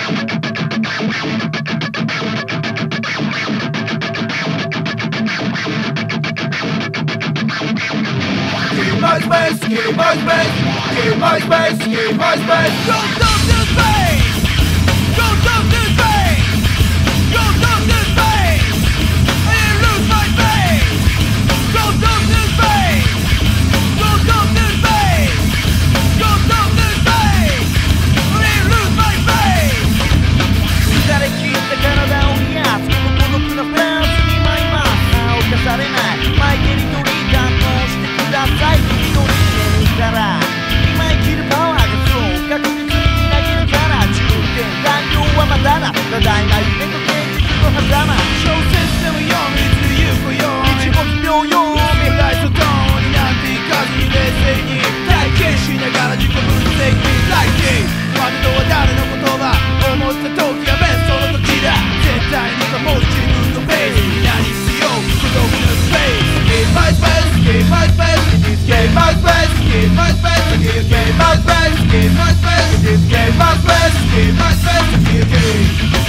my space, give my space, give my space, give my space. Go down to space, go down to space, go down to space. I lose my space. Go down to space, go down to space, go down to space. I lose my space. 疲れ切った体を癒すこの孤独なフランスに舞います。犯されないマイケルとリーダーとしてください。時の人間から今生きるパワーがそう確実にみなぎるから10点残業はまだだただいま夢と現実の狭間小説でも読みつゆくよ一目秒よ未来とともになんていかずに冷静に体験しながら自己分析ライティング割とは誰の言葉思った時はベストの時だ絶対に保つ自分のペース何しよう孤独なスペース Give my space, give my space Give my space, give my space Give my space, give my space Give my space, give my space Give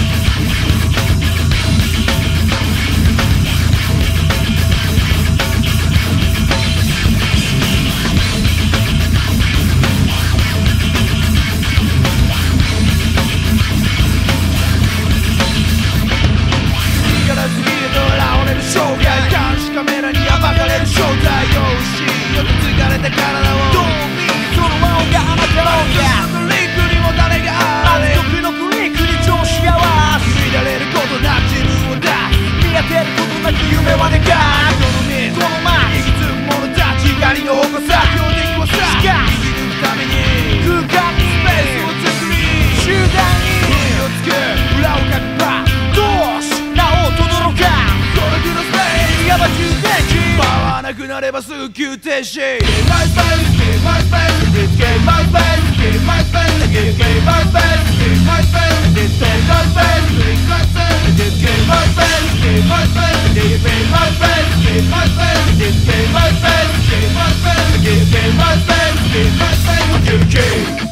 生涯監視カメラに暴かれる正体よしよく疲れた体をドーミーその魔王が甘かろうがクリックにも誰があれ独のクリックに調子合わす乱れることなく自分を出す見当てることなく夢は願うこの水この前息つく者たち光の矛さ強敵はさ生き抜くために空間にスペースを作り集団に火をつく裏をかくパどうしなお轟かヤバ充電器回らなくなればすぐ急停止 Give my space, give my space Give my space, give my space Give my space, give my space Give my space, give my space Give my space, give my space Give my space, give my space Give my space, give my space Give my space, give my space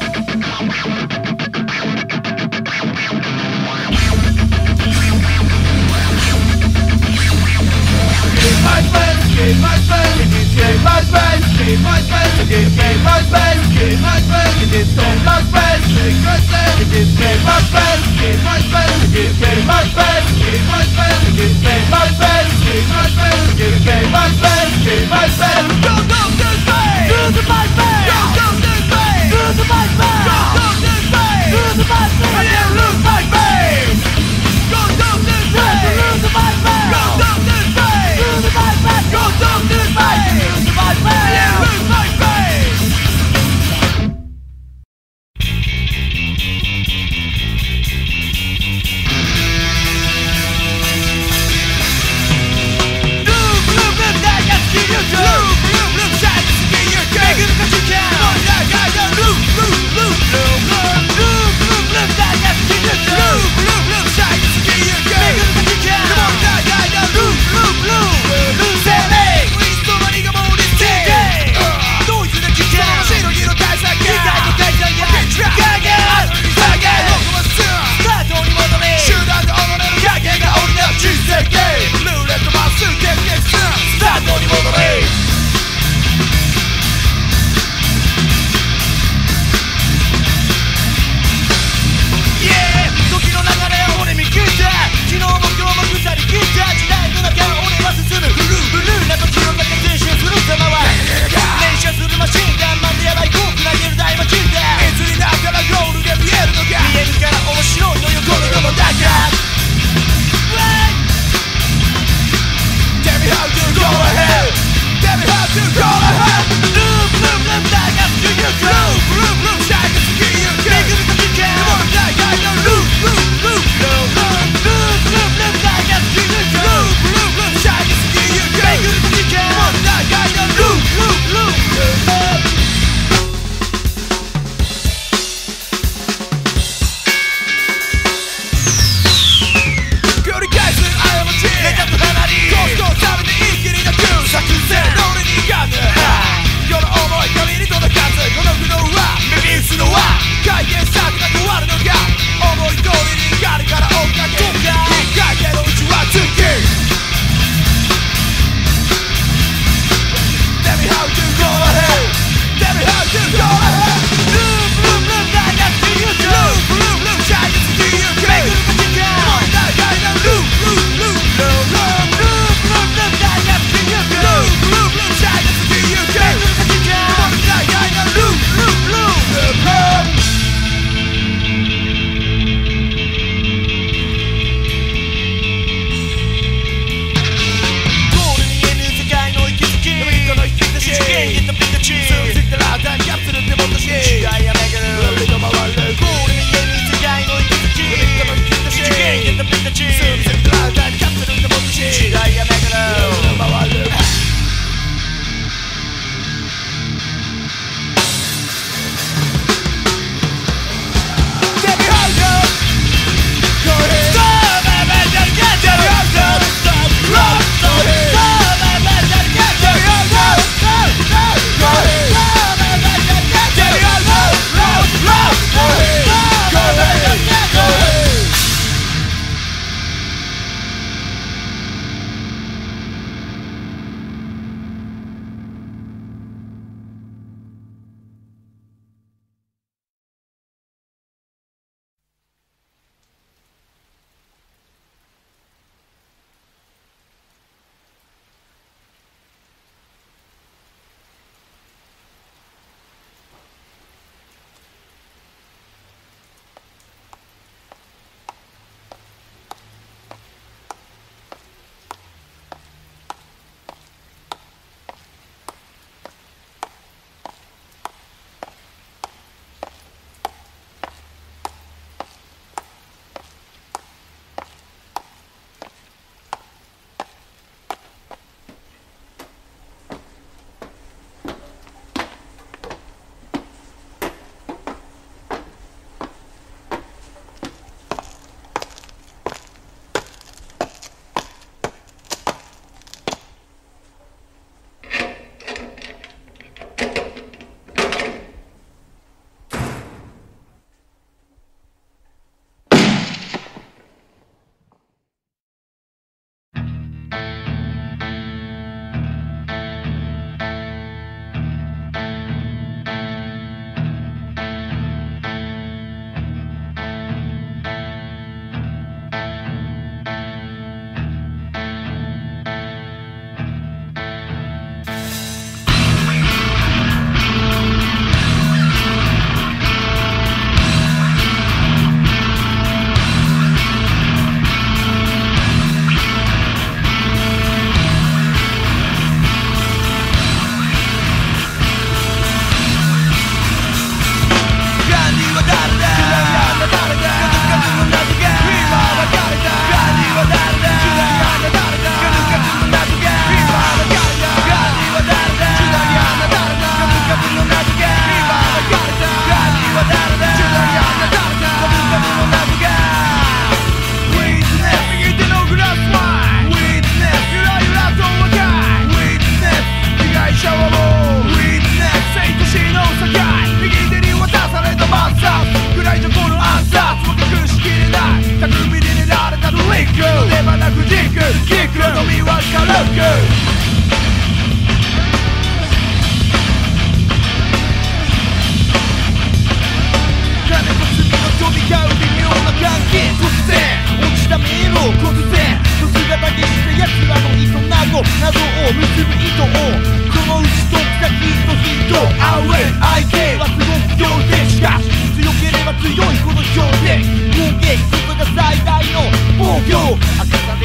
Give my space, give my space, give my space, give my space, give my space, give my space, give my space, give my space, give my space, give my space, give my space, give my space, give my space, give my space, give my space, give my space, go down to space, to the my space, go down to space, to the my space, go down to space, to the my space, I never lose my space, go down to space, to lose my space, go down to space. Go down to the fight! Lose my face! Yeah, lose my face!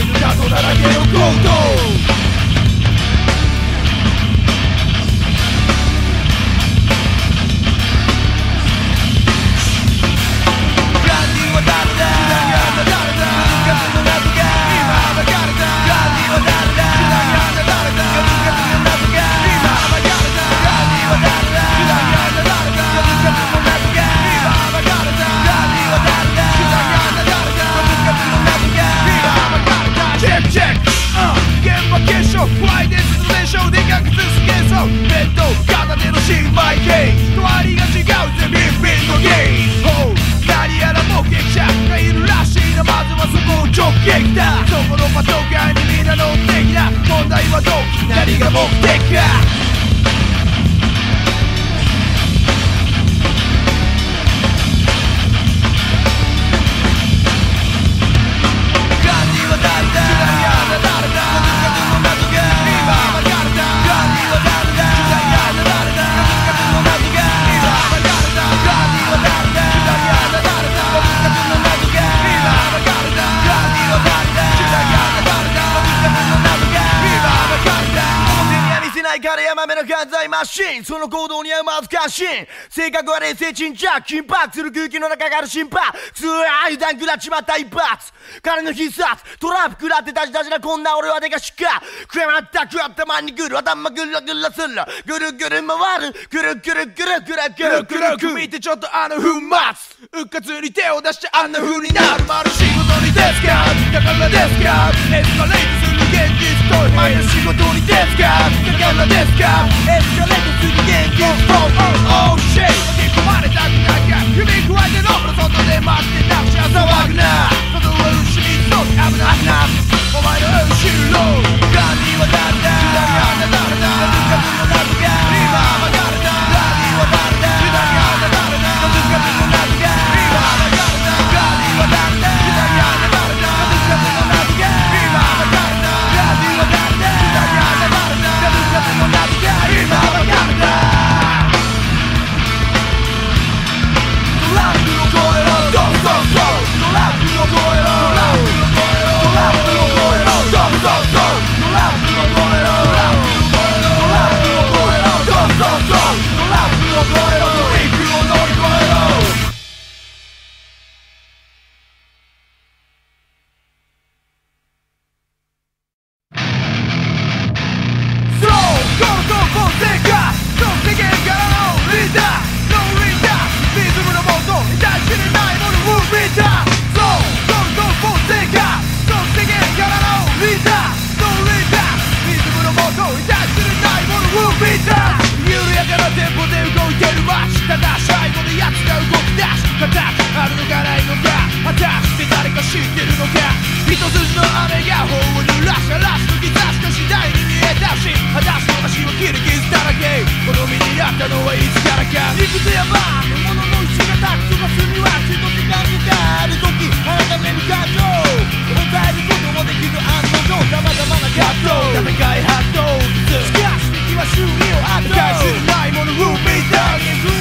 ぬ謎だらけの行動そこのパトカーにみんな乗ってきな問題はどう何が目的か犯罪マシンその行動にはまず関心性格は冷静沈着緊迫する空気の中がある心拍普通は油断食らっちまった一発彼の必殺トラップ食らってダジダジなこんな俺はでかしか食らった食らった前にぐる頭ぐるぐるするぐるぐる回るぐるぐるぐるぐるぐるぐるぐる見てちょっとあの粉末うっかつに手を出してあんな風になるまる仕事にですかだからですかエスカレートする現実と前の仕事にですかだからですかエスカレートする現実とOh shit 巻き込まれたくないか指くわえてロープの外で待ってなくちゃ騒ぐな外は牛にそう危ない危ないお前の後ろガンには誰だ誰だ誰だ誰だ今は誰だガンには誰だ誰だ誰だ誰だ今は誰だガンには誰だ誰だ誰だ今は誰だガンには誰だ誰だ今は誰だトラックを越えろドンドンドントラックを越えろトラックを越えろトラックを越えろドンドンドントラックを越えろトラックを越えろドンドンドントラックを越えろトリックを乗り越えろただ最後で奴が動き出す形あるのかないのか果たして誰か知ってるのか一筋の雨が頬を濡らしたらしの兆しが次第に見えたし果たして足は切り傷だらけこの身になったのはいつからかいくつやば物の石が立つとかすには血と時間がある時改める感情抑えることもできる案の定様々な葛藤戦い発動しかし敵は周囲を圧倒知らないものを見た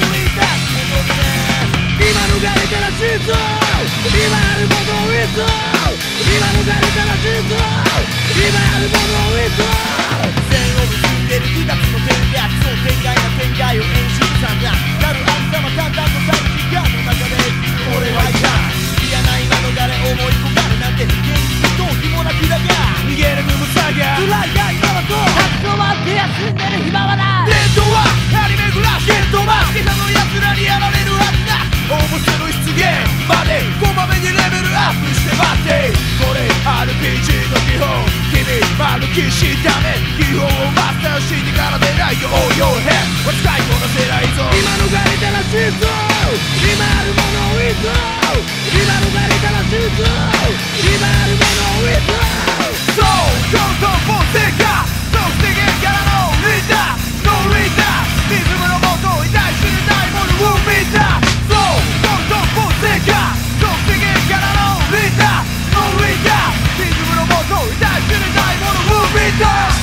今逃れたら真相今あるものをいつ今逃れたら真相今あるものをいつ線を結んでる二つの点がそう展開な展開を演出したんだなるあんたは淡々とさる時間の中で俺はいた嫌な今逃れ思い焦がるなんて現実と紐なきだが逃げる無さが辛いが今はそう立ち止まって休んでる暇はない伝統は張り巡らし伝統は今の奴らにやられるはずだ応募する出現までこまめにレベルアップして待ってこれ RPG の基本君歩きしため基本をマスターしてからでないと応用編は使いこなせないぞ今逃れたら真相今あるものをいつ今逃れたら真相今あるものをいつそうコントフォーセカそうして現からのリーダーノーリーダーリズムのもと偉大知れないものを見たリズムのもと偉大知れないものを見た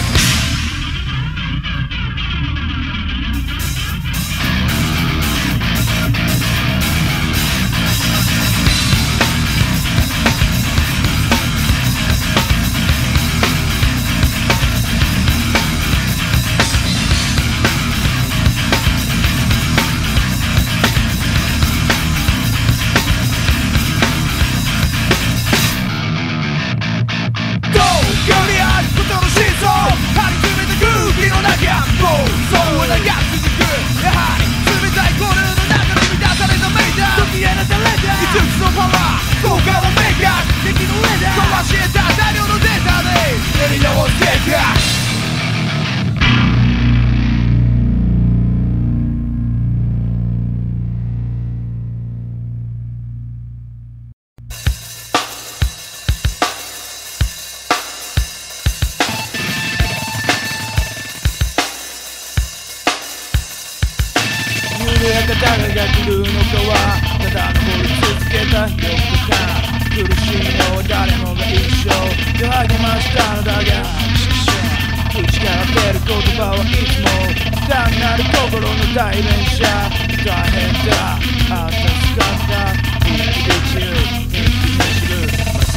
したのだが口から出る言葉はいつも単なる心の代弁者大変だあったすかった一気中一気走る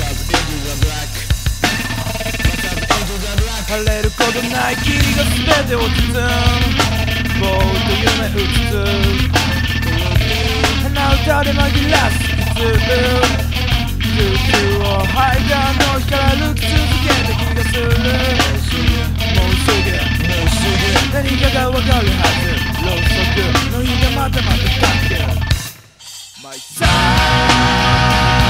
晴れることない霧が全てを包むぼーっと夢うつつ鼻歌で紛らす苦痛をハイダーの日から歩き続けた気がするもうすぐ何かがわかるはずろうそくの火がまたまた立ってる My side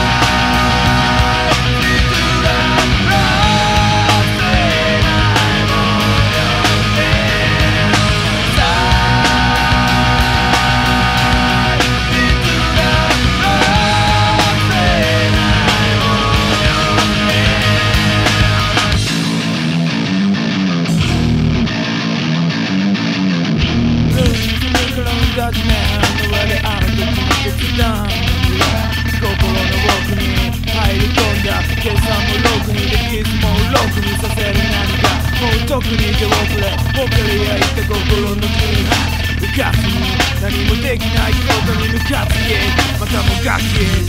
ジャッジメントの上であの時の決断心の奥に入り込んだ計算もろくにできずもろくにさせる何かもう特に手遅れ僕ら焼いた心の空白うかつに何もできないことにムカつきまたもガキ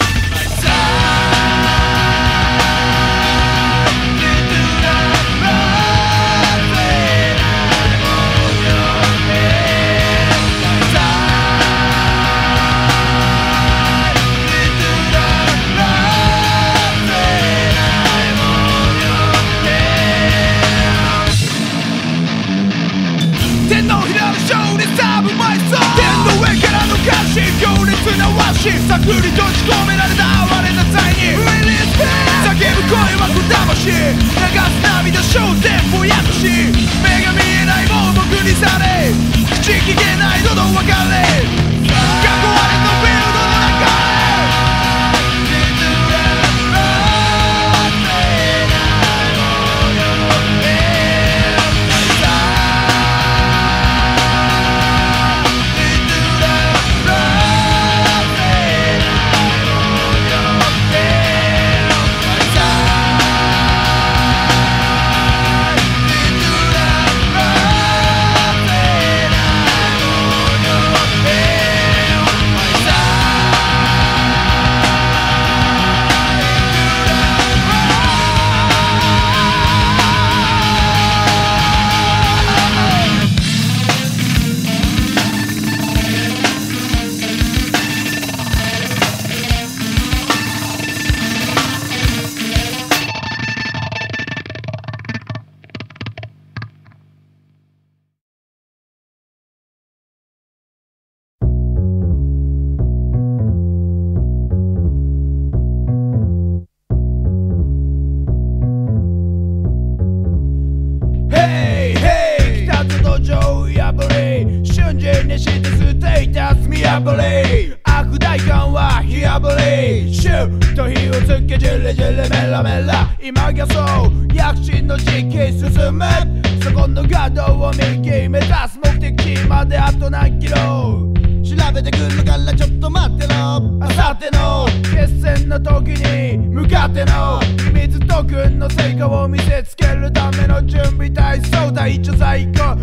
天のひらの少年サブマイソー天の上からの歌詞強烈な和紙さくり閉じ込められた哀れな罪に叫ぶ声はこだまし流す涙焦点ぼやかし目が見えない盲目にされ口聞けない喉別れ囲われたフィールドの中へ瞬時にしてステータス見破り悪大感は火あぶりシュッと火をつけジレジレメラメラ今がそう躍進の時期進むそこのガードを右目指す目的地まであと何キロ調べてくるからちょっと待ってろあさっての決戦の時に向かっての秘密特訓の成果を見せつけるための準備体操だ一応最高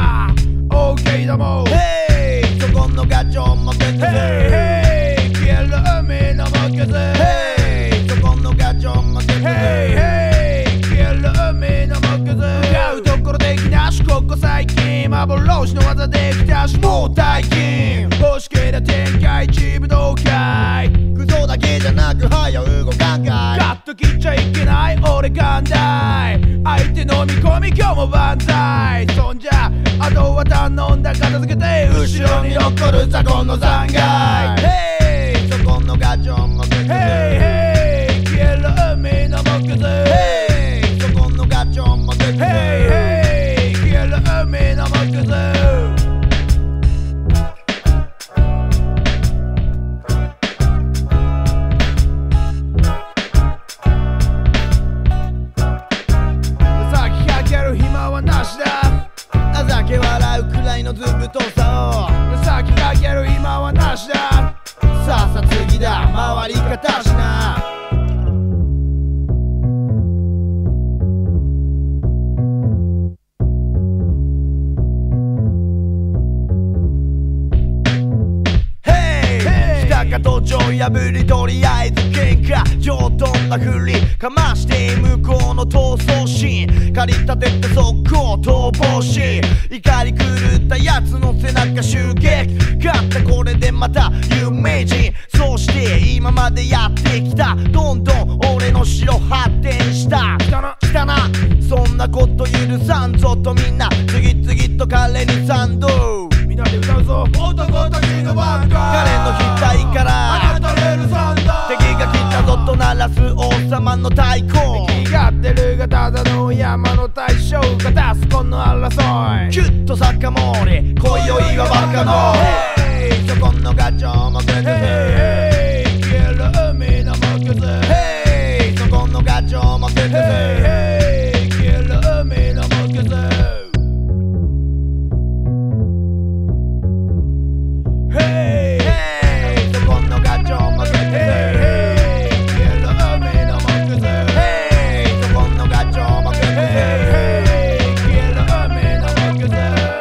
OK だもん Hey そこのガチョンも消す Hey Hey 消える海のも消す Hey そこのガチョンも消す Hey Hey 消える海のも消す向かうところできなしここ最近幻の技できたしもう大金欲しけりゃ展開一部同会クソだけじゃなく早動かんかいガッと切っちゃいけない俺寛大相手の見込み今日も万歳そんじゃあとは頼んだ片付けて後ろに残る雑魚の残骸 Hey そこのガチョンも消す Hey Hey 消える海のも消す Hey そこのガチョンも消す Hey Hey 消える海のも消す情け笑うくらいの図太さを情けかける今はなしだ破りとりあえず喧嘩上等なふりかまして向こうの闘争心駆り立てて速攻逃亡し怒り狂ったやつの背中襲撃勝ったこれでまた有名人そうして今までやってきたどんどん俺の城発展した来たなそんなこと許さんぞとみんな次々と彼に賛同みんなで歌うぞ男たちのバンカー彼の額から放たれるサンダー敵が来たぞと鳴らす王様の太鼓敵がってるがただの山の大将が出すこの争いキュッと酒盛り今宵はバカのHeyそこのガチョウもくずHey消える海のもくずHeyそこのガチョウもくずHey消える海のもくずHey hey そこのガチョウもくずHey消える海のもくずHeyそこのガチョウもくずHey消える海のもくず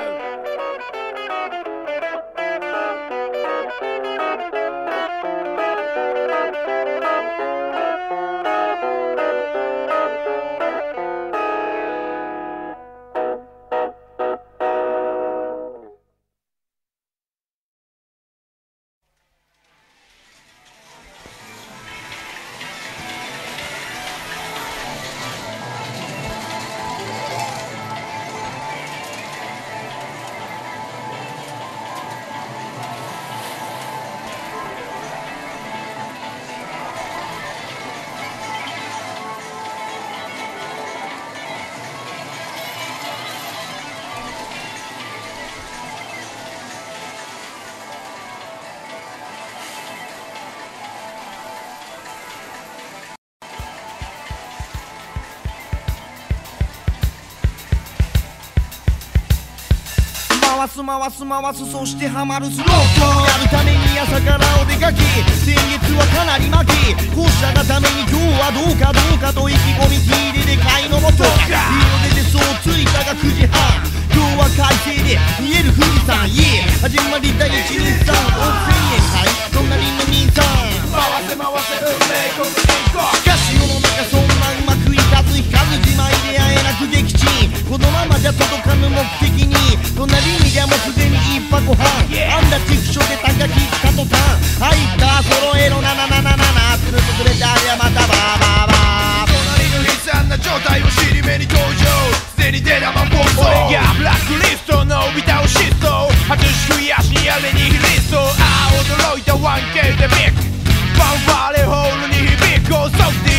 回すそしてハマるスロープやるために朝からお出かけ先月はかなり負けこうしたがために今日はどうかと意気込み切りで買いのもと家を出てそう着いたが9時半今日は快晴で見える富士山始まりだ123温泉円はい隣の兄さん回せ運命このしかし世の中そんなうまくいかず光る自前で会えなく撃沈このままじゃ届かぬ目的に隣にじゃもうすでに一泊半あんだ畜生で高切った途端入った揃えろななななななつるとずれてありゃまたバーバーバー隣の悲惨な状態を尻目に登場すでに出たまん暴走俺がブラックリストのビタを疾走外し増やしやれにヒリスト驚いた 1K でビッグファンファーレホールに響く高速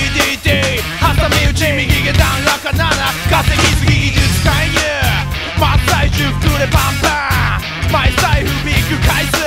DDT 挟み撃ち右下段落7稼ぎすぎ技術介入真っ最中膨れパンパンマイ財布ビッグ回数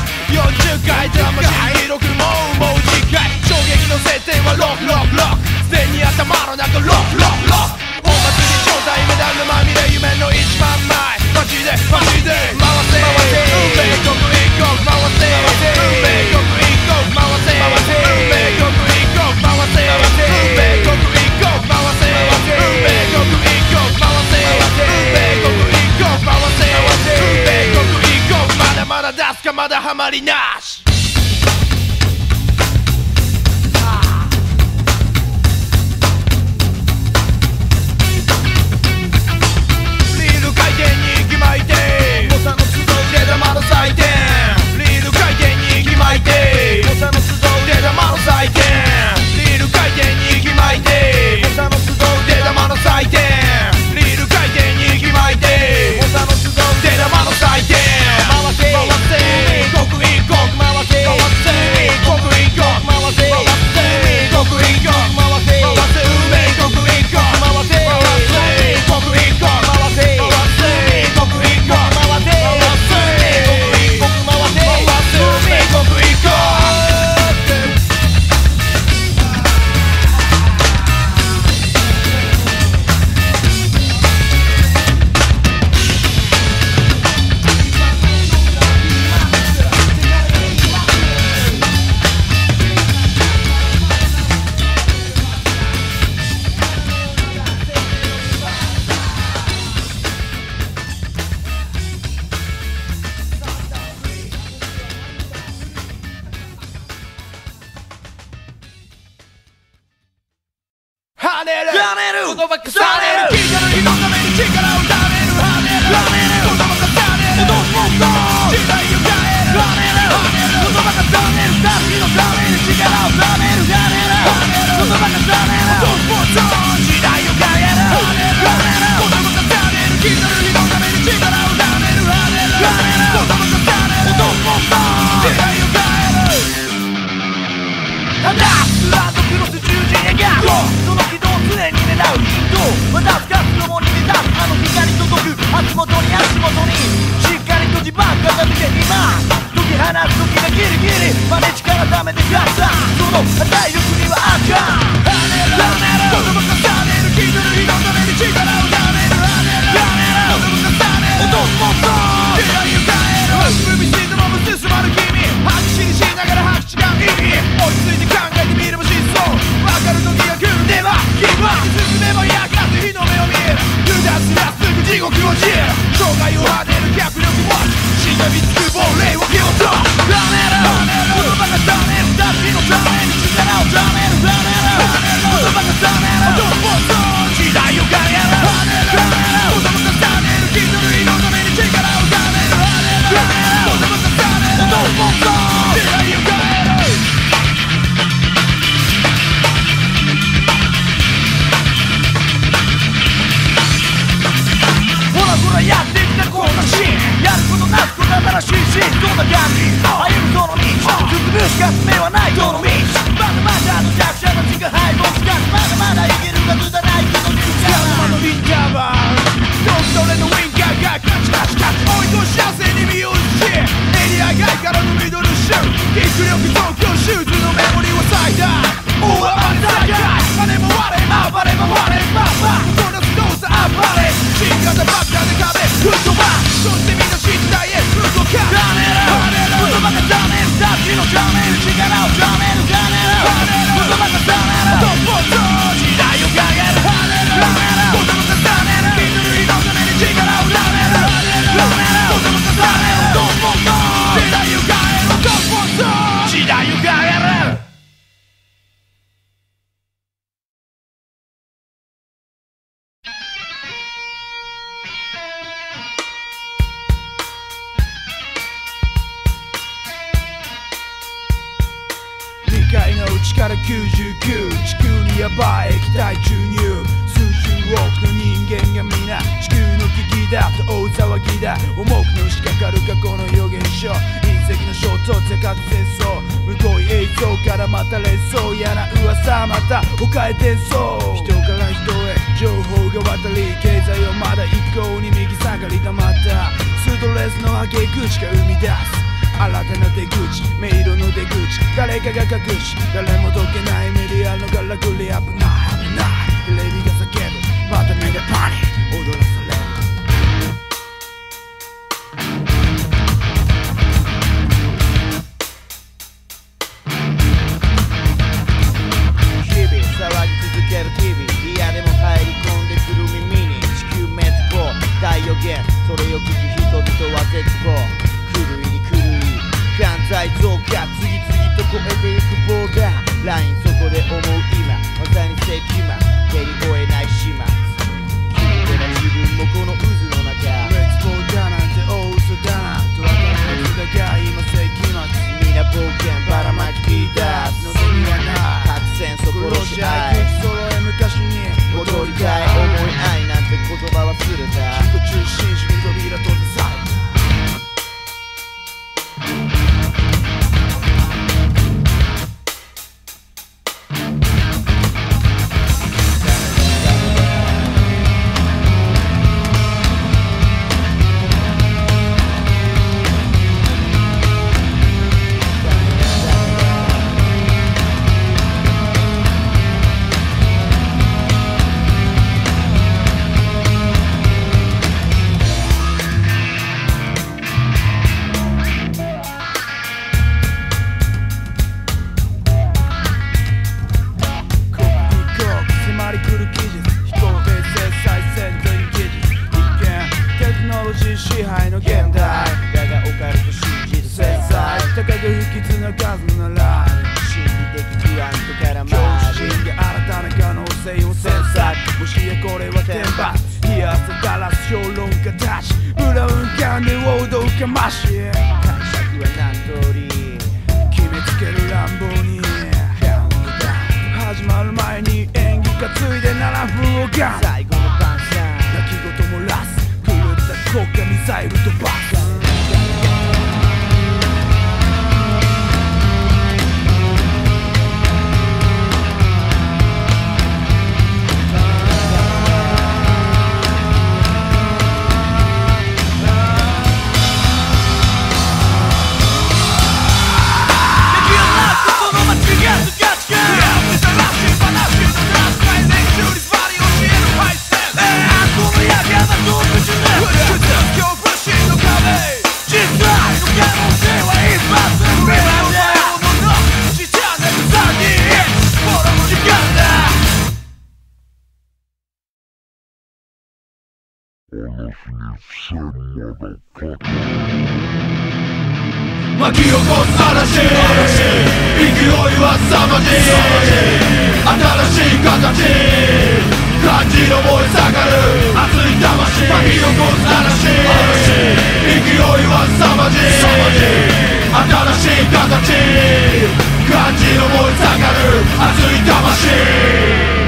40回魂広くもう次回衝撃の設定はロックロックロックすでに頭の中ロックロックロックお祭り状態メダルまみれ夢の1万枚マジで回せ運命国一国回せ運命国一国回せ運命国一国回せ運命国一国回せ運命国一国回せ運命国一国回せ運命国一国まだまだ出すかまだハマりなしリール回転に息巻いて誤差の都合で玉の祭典リール回転に息巻いて誤差の都合で玉の祭典リール回転に息巻いて誤差の都合で玉の祭典リール回転に息巻いて誤差の都合で玉の祭典回せ運命国一国回せねる言葉重ねる聞いてる人のために力をためる跳ねる言葉重ねる落とすもんと時代を変える跳ねる言葉重ねる助けのために力をためる跳ねる言葉重ねる落とすもんと時代を変える跳ねる言葉重ねる聞いてる人のために力をためる跳ねる言葉重ねる落とすもんと時代を変えるただランドクロス十字がその軌道を常に狙うヒント私が共に目指すあの光届く足元にしっかりと地盤片付け今解き放つ時がギリギリ真似力ためて勝ったその体力にはあかん跳ねる言葉重ねる聞いてる人のために力をためる跳ねる言葉重ねる落とすもんと時代を変える海沈まむ進まる君拍手にしながら拍手が意味落ち着いて考えてみれば真相分かる時が来るでは君は進めばやがて日の目を見る油断すりゃすぐ地獄を知る障害を跳ねる脚力をしがみつく亡霊を蹴落と跳ねる言葉が跳ねる助けのために力をためる跳ねる言葉が跳ねるどうもそう時代を変える跳ねる言葉が跳ねる聞いてる人のために力をためる跳ねる言葉が跳ねるどうもそう時代を変えるほらやってきたこんなシーンやることなすこと新しいシーンどんな感じ歩むその道進むしか爪はないこの道まだまだの弱者たちが敗北しかまだまだ生きるはずだないけど力のインターバルどれのウィンカーがカチカチカチ追い越し合わせに身を移しエリア外からのミドルシュートキック力東京シューズのメモリーは最大大暴れ大会金も割れ暴れも割れバンバンこのストーズ暴れ新型バッターで壁吹っ飛ばそしてみんな信頼へ動か跳ねる言葉が跳ねる助けのために力をためる跳ねる言葉が跳ねるトップと時代を変える跳ねる言葉が跳ねる聞いてる人のために力をためる跳ねる言葉が跳ねるトップと時代を変えるトップと時代を変える2階のうちから99地球にヤバい液体注入数十億の人間が皆地球の危機だと大騒ぎだ重くのしかかる過去の予言書隕石の衝突や核戦争向こう映像からまた連想やな噂また他へ転送人から人へ情報が渡り経済はまだ一向に右下がりだまたストレスの上げ口が生み出す新たな出口迷路の出口誰かが隠し誰も解けないメディアのからくり危ない危ないテレビが叫ぶまた目でパニック踊らされる日々騒ぎ続ける TV リアでも入り込んでくる耳に地球滅亡大予言それを聞き人々は絶望狂いに狂い犯罪増加次々と超えていくボーダーラインそこで終し解釈は何通り決めつける乱暴に始まる前に演技がついで7分をガン最後の晩餐泣き言漏らす狂った国家ミサイル飛ばす巻き起こす嵐勢いは凄まじい新しい形感じの燃え盛る熱い魂巻き起こす嵐勢いは凄まじい新しい形感じの燃え盛る熱い魂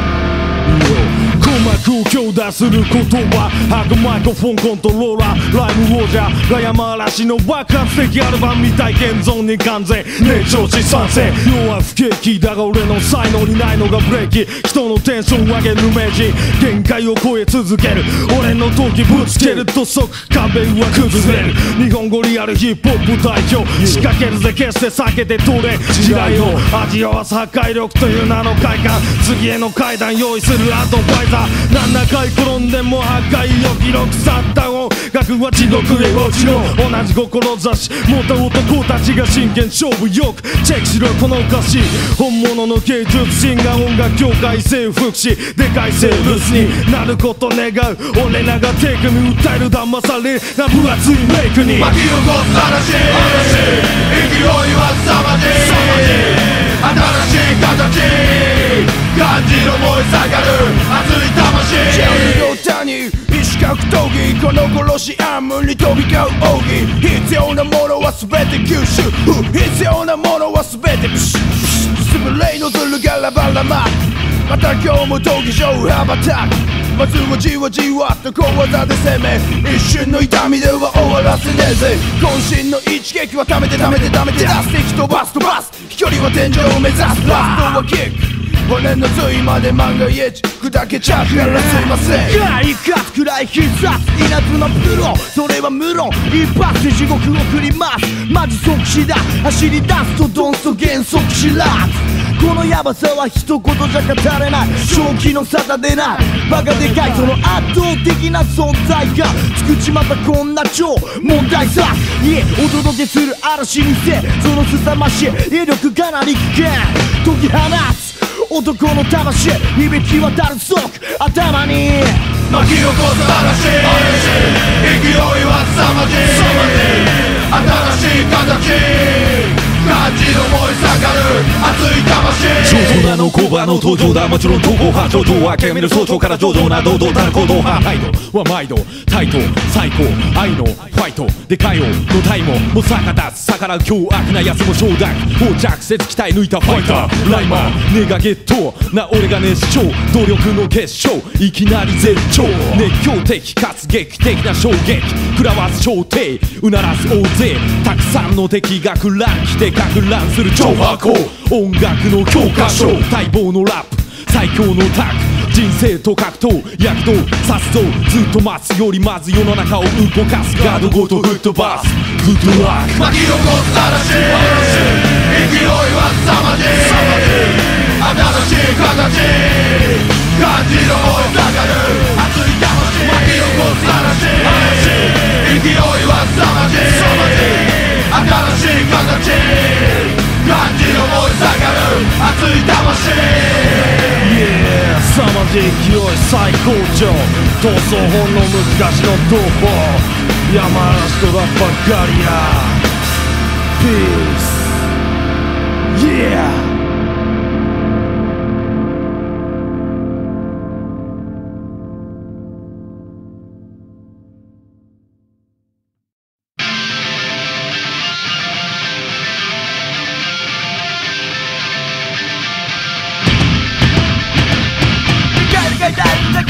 鼓膜を強打する言葉ハグマイクフォンコントローラーライム王者が山嵐の爆発的アルバムみたい現存に完全熱唱し賛成要は不景気だが俺の才能にないのがブレーキ人のテンション上げる名人限界を超え続ける俺の時ぶつけると即壁は崩れる日本語リアルヒップホップ代表仕掛けるぜ決して避けて通れ時代を味わわす破壊力という名の快感次への階段用意するアドバイザー7回転んでも破壊を記録去った音楽は地獄へ落ちろ同じ志持った男たちが真剣勝負よくチェックしろこの歌詞本物の芸術シンガー音楽協会征服しでかいセールスになること願う俺らがテイクに訴える騙されな分厚いメイクに巻き起こす嵐勢いは凄まじい新しい形感じの燃え盛る熱い魂ジャンルの谷異種格闘技この殺し暗無に飛び交う奥義必要なものは全て吸収必要なものは全てプシュスプレーのズルがラバラマまた今日も闘技場羽ばたくまずはじわじわと小技で攻め一瞬の痛みでは終わらせねえぜ渾身の一撃は溜めて溜めて溜めて出す敵飛ばす飛ばす飛距離は天井を目指すラストはキック骨の髄まで漫画イエッジ砕けちゃうからすいません一発くらい必殺稲妻プロそれは無論一発で地獄を送りますマジ即死だ走り出すとドンと減速知らずこのヤバさは一言じゃ語れない正気の沙汰出ないバカでかいその圧倒的な存在が作っちまったこんな超問題さお届けする嵐にせその凄ましい威力かなり危険解き放つ男の魂響き渡る即頭に巻き起こす嵐勢いは凄まじい新しい形感じの燃え盛る熱い魂上等なのコバの登場だもちろん統合派上等は明める早朝から上々な堂々たる行動派態度は毎度対等最高愛のファイトでかいよのタイムも逆立つ逆らう凶悪な奴も承諾放着せず鍛え抜いたファイターライマーネガゲットな俺が熱唱努力の結晶いきなり絶頂熱狂的かつ劇的な衝撃食らわす朝廷うならす大勢たくさんの敵が乱来てか乱する超ハーコー音楽の教科書待望のラップ最強のタッグ人生と格闘躍動さすぞずっと待つよりまず世の中を動かすガードごと吹っ飛ばすグッドラック巻き起こす嵐勢いは凄まじい新しい形感じの燃え盛る熱い魂巻き起こす嵐勢いは凄まじい新しい形感じの燃え盛る熱い魂凄まじい勢い最高潮闘争本の昔の同胞山嵐とラッパガリアピース Yeah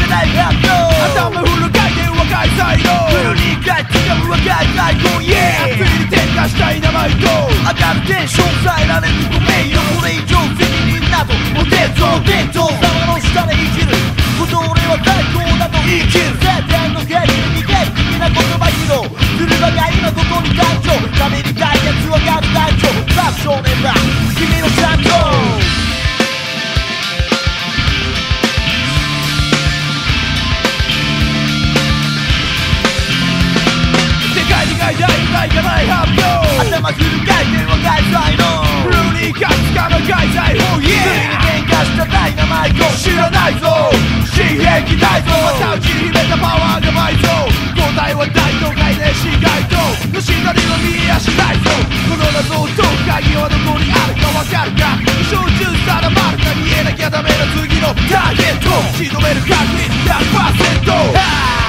ない発表頭フル回転若い才能フルに帰って使う若い最高 Yeah 熱いに転化したい名前と上がるテンション抑えられるご名誉これ以上責任などもう伝統伝統様の下で生きること俺は最高だと生きる絶対のゲームに逃げる的な言葉披露するばかりのことに感情壁に解決わかる団長さあ少年だ君のチャンピオン大がない発表頭フル回転若い才能フルに勝つかの開催法 Yeah ついに喧嘩したダイナマイト知らないぞ新兵器大ぞまたうちに秘めたパワーが倍増答えは大都会で市街灯のシナリオは見えやしないぞこの謎を解く鍵はどこにあるかわかるか小中定まるか見えなきゃダメな次のターゲット仕留める確率 100%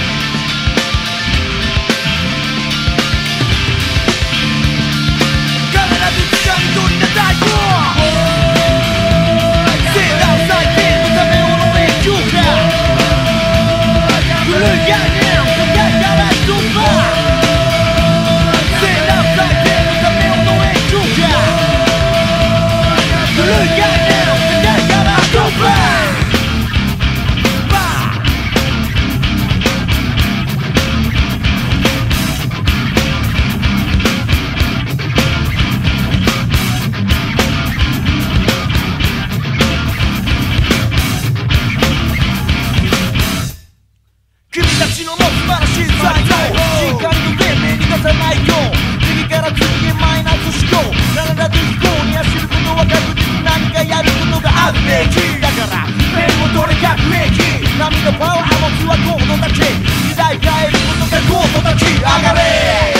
君たちの持つ素晴らしい才能しっかりと前面に出さないと次から次へマイナス思考必ず飛行に走ることは確実に何かやることがあるべきだから面を取れ各駅波のパワー持つはコードたち時代変えることがコードたち上がれ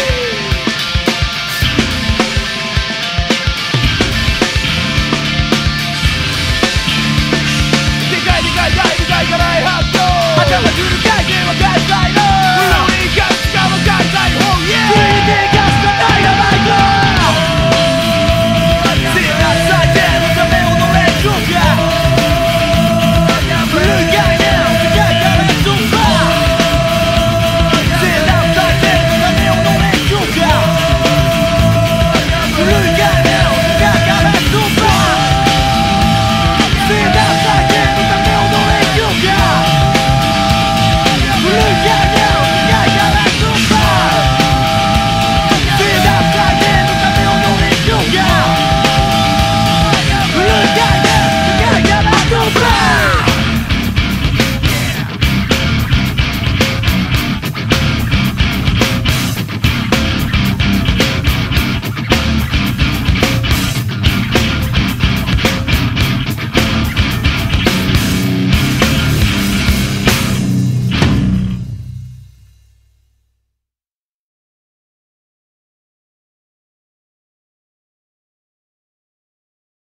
でかいがない発表頭フル回